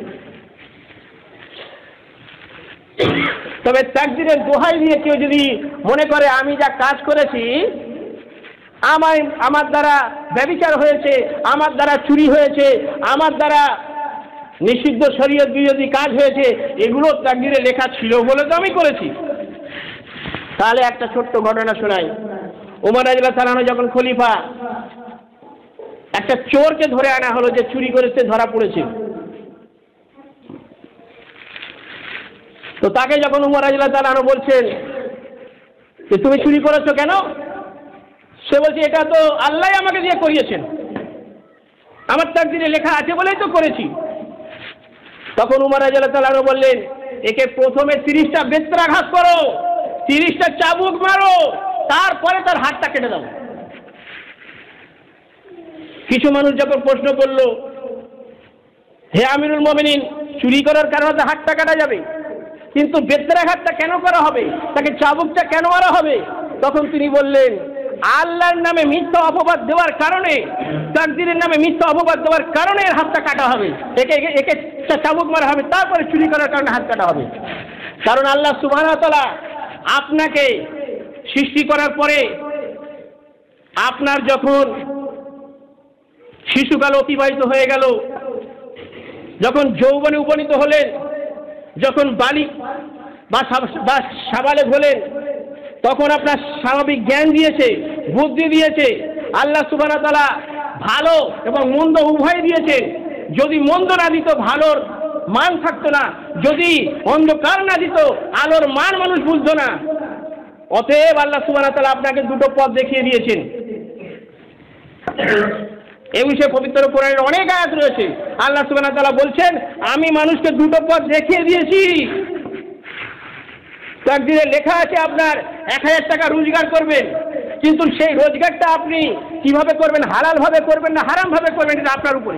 তবে তাকদীরের দোহাই দিয়ে কেউ যদি মনে করে আমি যা কাজ করেছি, আমার আমার দ্বারা ব্যভিচার হয়েছে, আমার দ্বারা চুরি হয়েছে, আমার দ্বারা নিষিদ্ধ শরীয়ত বিরোধী কাজ হয়েছে, এগুলো তাকদীরে লেখা ছিল বলে তো আমি করেছি, তাহলে একটা ছোট্ট ঘটনা শোনাই। উমর রাদিয়াল্লাহু তাআলা আনহু যখন খলিফা, একটা চোরকে ধরে আনা হলো যে চুরি করেছে, ধরা পড়েছে। তো তাকে যখন উমর রাদিয়াল্লাহু তাআলা আনহু বলছেন যে তুমি চুরি করেছো কেন, সে বলছে এটা তো আল্লাহ আমাকে দিয়ে করিয়েছেন, আমার তাকদীরে লেখা আছে বলেই তো করেছি। তখন উমর রাদিয়াল্লাহু তাআলা আনহু বললেন, একে প্রথমে তিরিশটা বেত্রাঘাত করো, তিরিশটা চাবুক মারো, তারপরে তার হাতটা কেটে দাও। কিছু মানুষ যখন প্রশ্ন করলো, হে আমিরুল মুমিনিন, চুরি করার কারণে তো হাতটা কাটা যাবে, কিন্তু বেত্রাঘাতটা কেন করা হবে, তাকে চাবুকটা কেন মারা হবে? তখন তিনি বললেন, আল্লাহর নামে মিথ্যা অপবাদ দেওয়ার কারণে, তাকদীরের নামে মিথ্যা অপবাদ দেওয়ার কারণে এর হাতটা কাটা হবে, একে একে চাবুক মারা হবে, তারপরে চুরি করার কারণে হাত কাটা হবে। কারণ আল্লাহ সুবহানাহু ওয়া তাআলা আপনাকে সৃষ্টি করার পরে আপনার যখন শিশুকাল অতিবাহিত হয়ে গেল, যখন যৌবনে উপনীত হলেন, যখন বালিক বা সাবালেগ হলেন, তখন আপনার স্বাভাবিক জ্ঞান দিয়েছে, বুদ্ধি দিয়েছে আল্লাহ সুবহানাহু ওয়া তাআলা, ভালো এবং মন্দ উভয় দিয়েছেন। যদি মন্দ না দিত ভালোর মান থাকতো না, যদি অন্ধকার না দিত আলোর মান মানুষ বুঝতো না। অতএব আল্লাহ সুবহানাহু ওয়া তাআলা আপনাকে দুটো পথ দেখিয়ে দিয়েছেন। এই বিষয়ে পবিত্র কোরআনের অনেক আয়াত রয়েছে। আল্লাহ সুবহানাহু ওয়া তাআলা বলছেন, আমি মানুষকে দুটো পথ দেখিয়ে দিয়েছি। তাকদীরে লেখা আছে আপনার এক হাজার টাকা রোজগার করবেন, কিন্তু সেই রোজগারটা আপনি কিভাবে করবেন, হালাল ভাবে করবেন না হারাম ভাবে করবেন, এটা আপনার উপরে।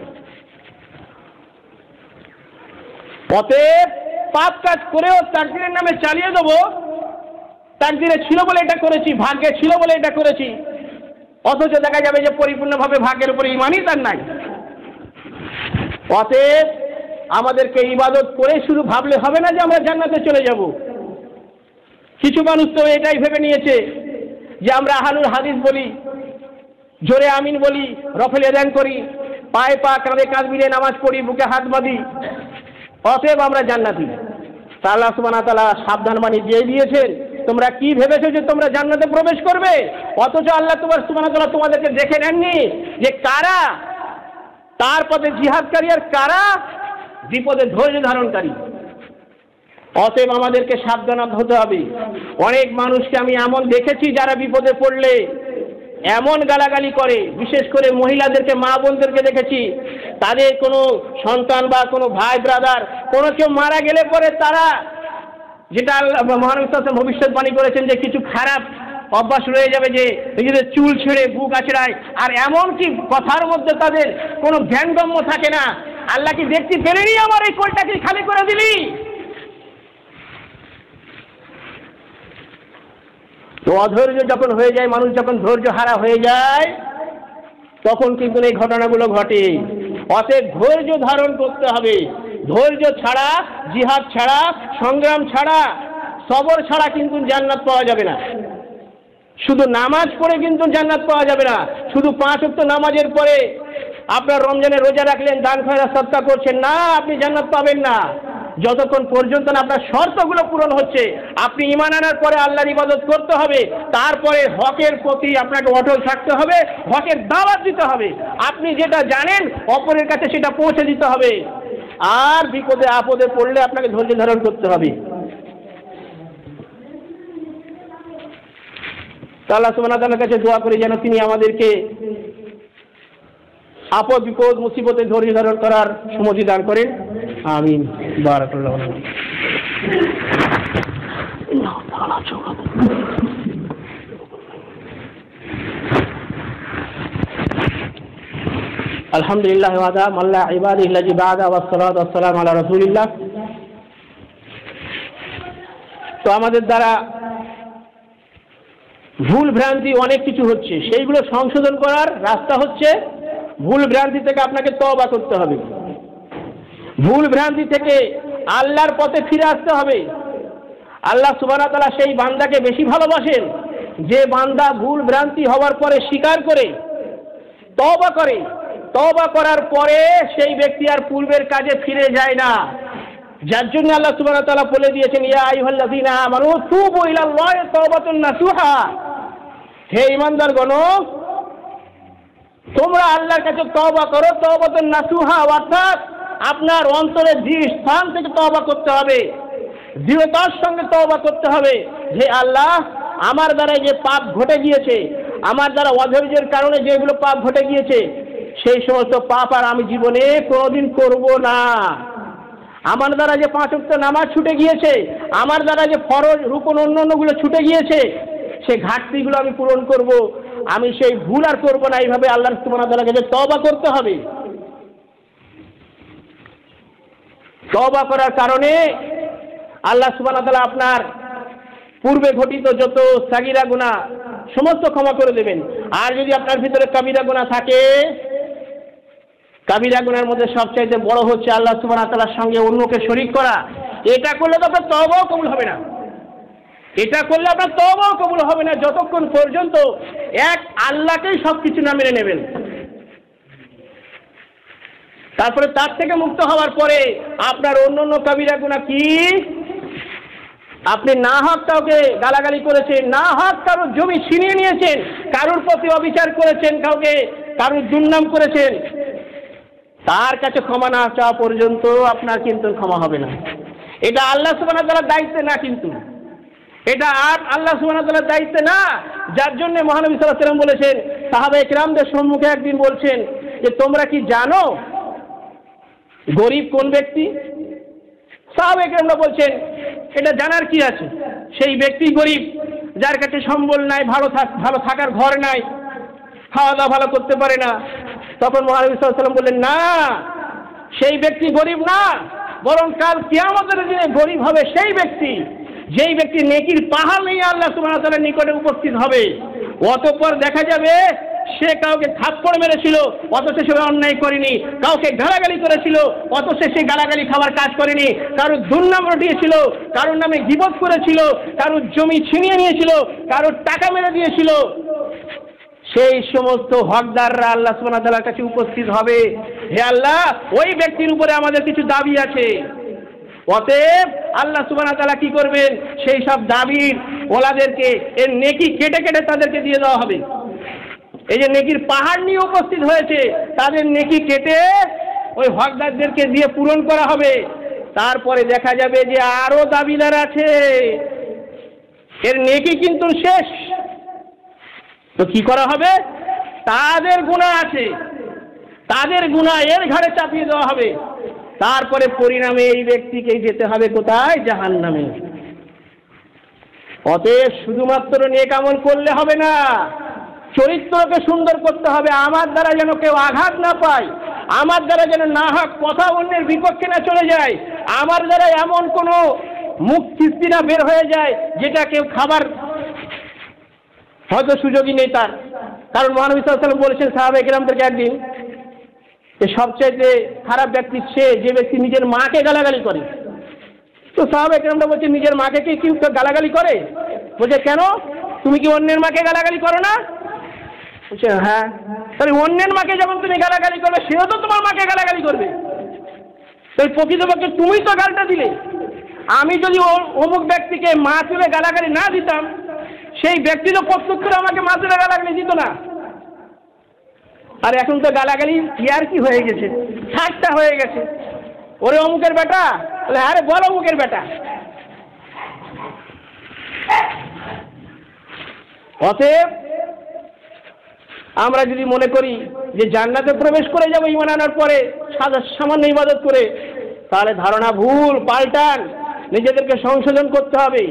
অতএব পাপ কাজ করেও তাকদীরের নামে চালিয়ে দেবো, তাকদীরে ছিল বলে এটা করেছি, ভাগ্যে ছিল বলে এটা করেছি, অথচ দেখা যাবে যে পরিপূর্ণভাবে ভাগ্যের উপরে ঈমানই তার নাই। অতএব আমাদেরকে ইবাদত করে শুধু ভাবলে হবে না যে আমরা জান্নাতে চলে যাব। কিছু মানুষ তো এটাই ভেবে নিয়েছে যে আমরা আহলুল হাদিস বলি, জোরে আমিন বলি, রফেল এদান করি, পায়ে পা কাঁধে কাঁধ মিলিয়ে নামাজ পড়ি, বুকে হাত বাঁধি, অতএব আমরা জান্নাতি। তা আল্লাহ সুবহানাহু ওয়া তাআলা সাবধান বাণী দিয়ে দিয়েছেন, তোমরা কি ভেবেছো যে তোমরা জান্নাতে প্রবেশ করবে, অথচ আল্লাহ তোমার সুবহানাহু ওয়া তাআলা তোমাদেরকে দেখে নেননি যে কারা তার পথে জিহাদকারী আর কারা বিপদে ধৈর্য ধারণকারী। অতএব আমাদেরকে সাবধান হতে হবে। অনেক মানুষকে আমি এমন দেখেছি যারা বিপদে পড়লে এমন গালাগালি করে, বিশেষ করে মহিলাদেরকে, মা বোনদেরকে দেখেছি, তাদের কোনো সন্তান বা কোনো ভাই ব্রাদার কোনো কেউ মারা গেলে পরে তারা, যেটা মহানবী সাল্লাল্লাহু আলাইহি ওয়াসাল্লাম ভবিষ্যৎবাণী করেছেন যে কিছু খারাপ অভ্যাস রয়ে যাবে, যে নিজেদের চুল ছেড়ে বুক আছড়ায়, আর এমনকি কথার মধ্যে তাদের কোনো জ্ঞানগম্য থাকে না। আল্লাহ কি দেখতে পেলেনি আমার এই কোলটাকে খালি করে দিলি? তো অধৈর্য যখন হয়ে যায়, মানুষ যখন ধৈর্য হারা হয়ে যায়, তখন কিন্তু এই ঘটনাগুলো ঘটে। অতএব ধৈর্য ধারণ করতে হবে। ধৈর্য ছাড়া, জিহাদ ছাড়া, সংগ্রাম ছাড়া, সবর ছাড়া কিন্তু জান্নাত পাওয়া যাবে না। শুধু নামাজ পড়ে কিন্তু জান্নাত পাওয়া যাবে না। শুধু পাঁচ ওয়াক্ত নামাজের পরে আপনার রমজানের রোজা রাখলেন, দান খয়রাত সদকা করছেন না, আপনি জান্নাত পাবেন না। যতক্ষণ পর্যন্ত না আপনার শর্তগুলো পূরণ হচ্ছে। আপনি ঈমান আনার পরে আল্লাহর ইবাদত করতে হবে, তারপরে হকের প্রতি আপনাকে অটল থাকতে হবে, হকের দাওয়াত দিতে হবে। আপনি যেটা জানেন অপরের কাছে সেটা পৌঁছে দিতে হবে, আর বিপদে আপদে পড়লে আপনাকে ধৈর্য ধারণ করতে হবে। আল্লাহ সুবহানাহু ওয়া তাআলার কাছে দোয়া করি যেন তিনি আমাদেরকে আপদ বিপদ মুসিবতে ধৈর্য ধারণ করার সুমতি দান করেন। আমিন। বারাকাল্লাহু ফিক। আলহামদুলিল্লাহ ওয়াদা মাল্লা ইবাদিল্লাহি বাদা ওয়াস সালাতু ওয়াস সালামু আলা রাসূলিল্লাহ। তো আমাদের দ্বারা ভুল ভ্রান্তি অনেক কিছু হচ্ছে, সেইগুলো সংশোধন করার রাস্তা হচ্ছে ভুল ভ্রান্তি থেকে আপনাকে তওবা করতে হবে, ভুল ভ্রান্তি থেকে আল্লাহর পথে ফিরে আসতে হবে। আল্লাহ সুবহানাহু ওয়া তাআলা সেই বান্দাকে বেশি ভালোবাসেন যে বান্দা ভুল ভ্রান্তি হওয়ার পরে স্বীকার করে তওবা করে, তওবা করার পরে সেই ব্যক্তি আর পূর্বের কাজে ফিরে যায় না। যার জন্য আল্লাহ সুবহানাহু ওয়া তাআলা বলে দিয়েছেন, ইয়া আইয়ুহাল্লাযীনা আমানু তুবু ইলাল্লাহি তাওবাতান নাসুহা, হে ঈমানদারগণ তোমরা আল্লাহর কাছে তওবা করো, তাওবাতান নাসুহা, অর্থাৎ আপনার অন্তরের দৃঢ় স্থান থেকে তওবা করতে হবে, দৃঢ়তার সঙ্গে তওবা করতে হবে যে আল্লাহ আমার দ্বারা যে পাপ ঘটে গিয়েছে, আমার দ্বারা অধৈর্যের কারণে যেগুলো পাপ ঘটে গিয়েছে সেই সমস্ত পাপ আর আমি জীবনে কোনোদিন করব না। আমার দ্বারা যে পাঁচ ওয়াক্ত নামাজ ছুটে গিয়েছে, আমার দ্বারা যে ফরজ রুকন অন্যান্যগুলো ছুটে গিয়েছে সেই ঘাটতিগুলো আমি পূরণ করব, আমি সেই ভুল আর করবো না। এইভাবে আল্লাহ সুবহানাহু ওয়া তাআলার কাছে তওবা করতে হবে। তওবা করার কারণে আল্লাহ সুবহানাহু ওয়া তাআলা আপনার পূর্বে ঘটিত যত সাগীরা গুনাহ সমস্ত ক্ষমা করে দেবেন। আর যদি আপনার ভিতরে কাবীরা গুনাহ থাকে, কাবীরা গুনাহের মধ্যে সবচাইতে বড় হচ্ছে আল্লাহ সুবহানাহু ওয়া তাআলার সঙ্গে অন্যকে শরীক করা। এটা করলে তো আপনার তওবাও কবুল হবে না, এটা করলে আপনার তওবাও কবুল হবে না যতক্ষণ পর্যন্ত এক আল্লাহকেই সব কিছু না মেনে নেবেন। তারপরে তার থেকে মুক্ত হওয়ার পরে আপনার অন্য অন্য কাবীরা গুনাহ কি? আপনি না হক কাউকে গালাগালি করেছেন, না হক কারোর জমি ছিনিয়ে নিয়েছেন, কারোর প্রতি অবিচার করেছেন, কাউকে কারোর দুর্নাম করেছেন, তার কাছে ক্ষমা না চাওয়া পর্যন্ত আপনার কিন্তু ক্ষমা হবে না। এটা আল্লাহ সুবহানাহু ওয়া তাআলার দায়িত্বে না, কিন্তু এটা আর আল্লাহ সুবহানাহু ওয়া তাআলার দায়িত্বে না। যার জন্য মহানবী সাল্লাল্লাহু আলাইহি ওয়াসাল্লাম বলেছেন, সাহাবায়ে কিরামদের সম্মুখে একদিন বলছেন যে তোমরা কি জানো গরিব কোন ব্যক্তি? সাহাবায়ে কিরামরা বলছেন এটা জানার কি আছে, সেই ব্যক্তি গরিব যার কাছে সম্বল নাই, ভালো থাক ভালো থাকার ঘর নাই, খাওয়া দাওয়া ভালো করতে পারে না। তখন মহানবী সাল্লাল্লাহু আলাইহি ওয়াসাল্লাম বললেন, না, সেই ব্যক্তি গরিব না, বরং কাল কিয়ামতের দিনে গরিব হবে সেই ব্যক্তি যেই ব্যক্তি নেকির পাহাড় নিয়ে আল্লাহ সুবহানাহু ওয়া তাআলার নিকটে উপস্থিত হবে। অতঃপর দেখা যাবে সে কাউকে থাপ্পড় মেরেছিল অথচ সে অন্যায় করেনি, কাউকে গালাগালি করেছিল অথচ সে গালাগালি খাওয়ার কাজ করেনি, কারোর দুর্নাম রটিয়েছিল, কারোর নামে গীবত করেছিল, কারোর জমি ছিনিয়ে নিয়েছিল, কারোর টাকা মেরে দিয়েছিল, সেই সমস্ত হকদাররা আল্লাহ সুবহানাহু ওয়া তাআলার কাছে উপস্থিত হবে। হে আল্লাহ, ওই ব্যক্তির উপরে আমাদের কিছু দাবি আছে। অতএব আল্লাহ সুবহানাহু ওয়া তাআলা কি করবেন? সেই সব দাবির ওলাদেরকে এর নেকি কেটে কেটে তাদেরকে দিয়ে দেওয়া হবে। এই যে নেকির পাহাড় নিয়ে উপস্থিত হয়েছে, তাদের নেকি কেটে ওই হকদারদেরকে দিয়ে পূরণ করা হবে। তারপরে দেখা যাবে যে আরো দাবিদার আছে, এর নেকি কিন্তু শেষ। তো কি করা হবে? তাদের গুনাহ আছে, তাদের গুনাহ এর ঘাড়ে চাপিয়ে দেওয়া হবে। তারপরে পরিণামে এই ব্যক্তিকে যেতে হবে কোথায়? জাহান্নামে। অতএব শুধুমাত্র নেক আমল করলে হবে না, চরিত্রকে সুন্দর করতে হবে। আমার দ্বারা যেন কেউ আঘাত না পায়, আমার দ্বারা যেন না হক কথা অন্যের বিপক্ষে না চলে যায়, আমার দ্বারা এমন কোনো মুখ কিস্তি না বের হয়ে যায় যেটা কেউ খাবার হয়তো সুযোগই নেই তার। কারণ মহানবী সাল্লাল্লাহু আলাইহি ওয়াসাল্লাম বলেছেন সাহাবায়ে কিরামদেরকে একদিন যে সবচাইতে খারাপ ব্যক্তি সে যে ব্যক্তি নিজের মাকে গালাগালি করে। তো সাহাবায়ে কিরামরা বলছেন নিজের মাকে কি কেউ গালাগালি করে? বলছে কেন, তুমি কি অন্যের মাকে গালাগালি করো না? বলছে হ্যাঁ। তাহলে অন্যের মাকে যখন তুমি গালাগালি করবে সেও তো তোমার মাকে গালাগালি করবে। তো প্রকৃতপক্ষে তুমি তো গালটা দিলে। আমি যদি অমুক ব্যক্তিকে মা তুলে গালাগালি না দিতাম, সেই ব্যক্তি তো প্রত্যক্ষ করে আমাকে মা তুলে গালাগালি দিত না। আর এখন তো গালাগালি ইয়ার কি হয়ে গেছে, ঠাট্টা হয়ে গেছে। ওরে অমুকের বেটা, আরে বল অমুকের বেটা। অতএব আমরা যদি মনে করি যে জান্নাতে প্রবেশ করে যাবো ঈমান আনার পরে সামান্য ইবাদত করে, তাহলে ধারণা ভুল, পাল্টান, নিজেদেরকে সংশোধন করতে হবে।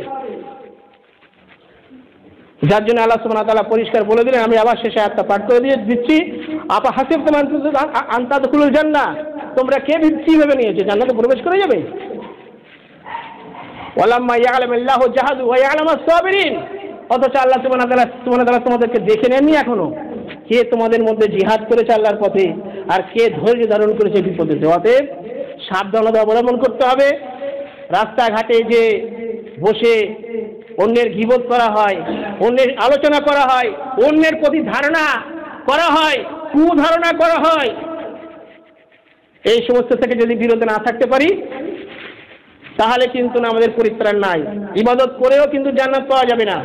যার জন্য আল্লাহ সুবহানাহু ওয়া তাআলা পরিষ্কার বলে দিলেন, আমি আবার শেষে আয়াতটা পাঠ করে দিয়ে দিচ্ছি, আপা হাসিবতুম আন তাদখুলুল জান্নাহ, তোমরা কে কি ভেবে নিয়েছো জান্নাতে প্রবেশ করে যাবে? ওয়ালাম্মা ইয়ালামিল্লাহু জাহাদু ওয়া ইয়ালামাস সাবিরিন, অথচ আল্লাহ সুবহানাহু ওয়া তাআলা সুবহানাহু ওয়া তাআলা তোমাদেরকে দেখে নেননি এখনো, কে তোমাদের মধ্যে জিহাদ করেছে আল্লাহর পথে আর কে ধৈর্য ধারণ করেছে বিপদে। অতএব সাবধানতা অবলম্বন করতে হবে। রাস্তাঘাটে যে বসে অন্যের গীবত করা হয়, অন্যের আলোচনা করা হয়, অন্যের প্রতি ধারণা করা হয়, কুধারণা করা হয়, এই সমস্ত থেকে যদি বিরত না থাকতে পারি তাহলে কিন্তু আমাদের পরিত্রাণ নাই। ইবাদত করেও কিন্তু জান্নাত পাওয়া যাবে না।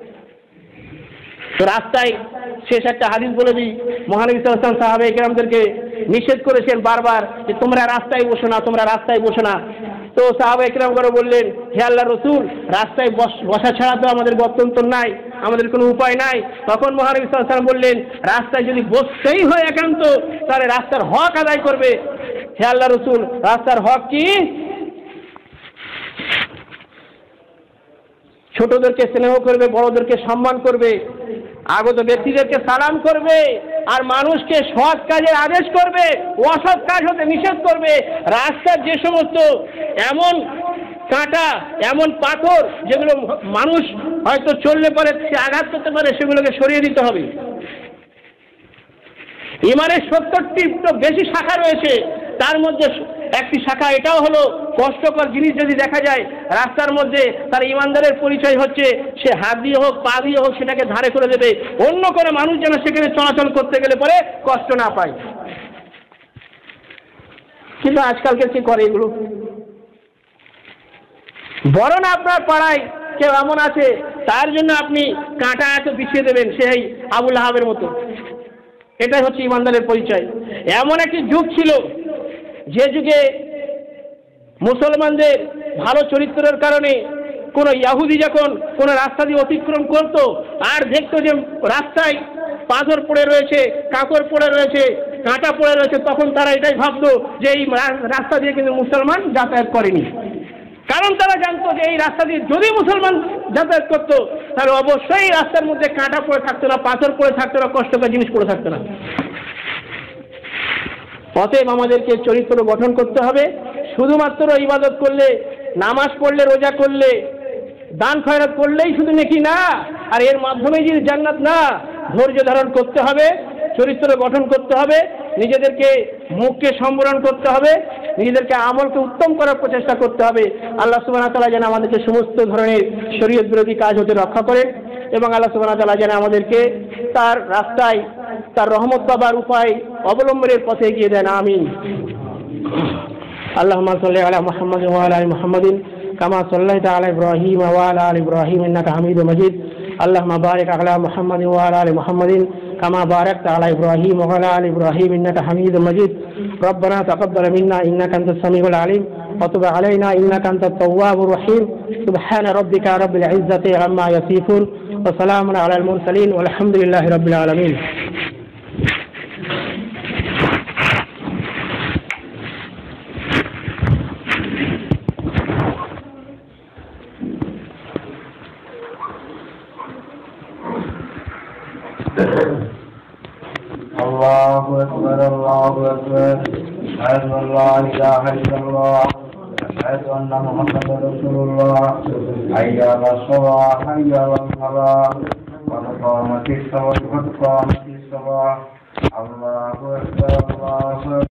তো রাস্তায় শেষ একটা হাদিস বলে দিই, মহানবী সাল্লাল্লাহু আলাইহি ওয়াসাল্লাম সাহাবায়ে কেরামদেরকে নিষেধ করেছেন বারবার যে তোমরা রাস্তায় বসো না, তোমরা রাস্তায় বসো না। তো সাহাবায়ে কেরাম করে বললেন, হে আল্লাহর রাসূল, রাস্তায় বসা ছাড়া তো আমাদের গত্যন্তর নাই, আমাদের কোনো উপায় নাই। তখন মহানবী সাল্লাল্লাহু আলাইহি ওয়াসাল্লাম বললেন, রাস্তায় যদি বসতেই হয় একান্ত, তাহলে রাস্তার হক আদায় করবে। হে আল্লাহর রাসূল, রাস্তার হক কি? ছোটদেরকে স্নেহ করবে, বড়দেরকে সম্মান করবে, আগত ব্যক্তিদেরকে সালাম করবে, আর মানুষকে সৎ কাজের আদেশ করবে, অসৎ কাজ হতে নিষেধ করবে। রাস্তার যে সমস্ত এমন কাঁটা, এমন পাথর যেগুলো মানুষ হয়তো চললে পরে আঘাত করতে পারে, সেগুলোকে সরিয়ে দিতে হবে। ইমানের সত্তরটি তো বেশি শাখা রয়েছে, তার মধ্যে একটি শাখা এটাও হলো কষ্টকর জিনিস যদি দেখা যায় রাস্তার মধ্যে, তার ইমানদারের পরিচয় হচ্ছে সে হাত দিয়ে হোক পা দিয়ে হোক সেটাকে ধারে করে দেবে, অন্য কোনো মানুষ যেন সেখানে চলাচল করতে গেলে পরে কষ্ট না পায়। কিন্তু আজকালকে কি করে এগুলো? বরং আপনার পাড়ায় কেউ এমন আছে তার জন্য আপনি কাঁটা এত বিছিয়ে দেবেন, সেই আবু লাহাবের মতো। এটাই হচ্ছে ইমানদারের পরিচয়। এমন একটি যুগ ছিল যে যুগে মুসলমানদের ভালো চরিত্রের কারণে কোনো ইয়াহুদি যখন কোনো রাস্তা দিয়ে অতিক্রম করতো আর দেখতো যে রাস্তায় পাথর পড়ে রয়েছে, কাঁকর পড়ে রয়েছে, কাঁটা পড়ে রয়েছে, তখন তারা এটাই ভাবতো যে এই রাস্তা দিয়ে কিন্তু মুসলমান যাতায়াত করেনি। কারণ তারা জানতো যে এই রাস্তা দিয়ে যদি মুসলমান যাতায়াত করতো তাহলে অবশ্যই রাস্তার মধ্যে কাঁটা পড়ে থাকতো না, পাথর পড়ে থাকতো না, কষ্টকর জিনিস পড়ে থাকতো না। অতএব আমাদেরকে চরিত্র গঠন করতে হবে। শুধুমাত্র ইবাদত করলে, নামাজ পড়লে, রোজা করলে, দান খয়রাত করলেই শুধু নেকি না, আর এর মাধ্যমে যদি জান্নাত না, ধৈর্য ধারণ করতে হবে, চরিত্র গঠন করতে হবে, নিজেদেরকে মুখকে সম্বরণ করতে হবে, নিজেদেরকে আমলকে উত্তম করার প্রচেষ্টা করতে হবে। আল্লাহ সুবহানাহু ওয়া তাআলা যেন আমাদেরকে সমস্ত ধরনের শরীয়ত বিরোধী কাজ হতে রক্ষা করেন এবং আল্লাহ সুবহানাহু ওয়া তাআলা যেন আমাদেরকে তার রাস্তায়, তার রহমত পাবার উপায় অবলম্বনের পথে এগিয়ে দেন। আমিন। আল্লাহুম্মা সাল্লি আলা মুহাম্মাদ ওয়া আলা আলি মুহাম্মাদিন কামা সাল্লাইতা আলা ইব্রাহিম ওয়া আলা আলি ইব্রাহিম ইন্নাকা হামিদুম মাজিদ। আল্লাহুম্মা বারিক আলা মুহাম্মাদ ওয়া আলা আলি মুহাম্মাদিন কামা বারাকতা আলা ইব্রাহিম ওয়া আলা আলি ইব্রাহিম ইন্নাকা হামিদুম মাজিদ। রব্বানা তাকাব্বাল মিন্না ইন্নাকা আনতাস সামিউল আলিম ওয়া তুব আলাইনা ইন্নাকা আনতাত তাওয়াবুর রহিম। সুবহানা রাব্বিকা রাব্বিল ইজ্জাতি আম্মা ইয়াসিফুন ওয়া সালামুন আলাল মুরসালিন ওয়া আলহামদুলিল্লাহি রাব্বিল আলামিন। الله أكبر الله أكبر أشهد أن لا إله إلا الله أشهد أن محمدا رسول الله حي على الصلاة حي على الفلاح قد قامت الصلاة قد قامت الصلاة الله أكبر الله أكبر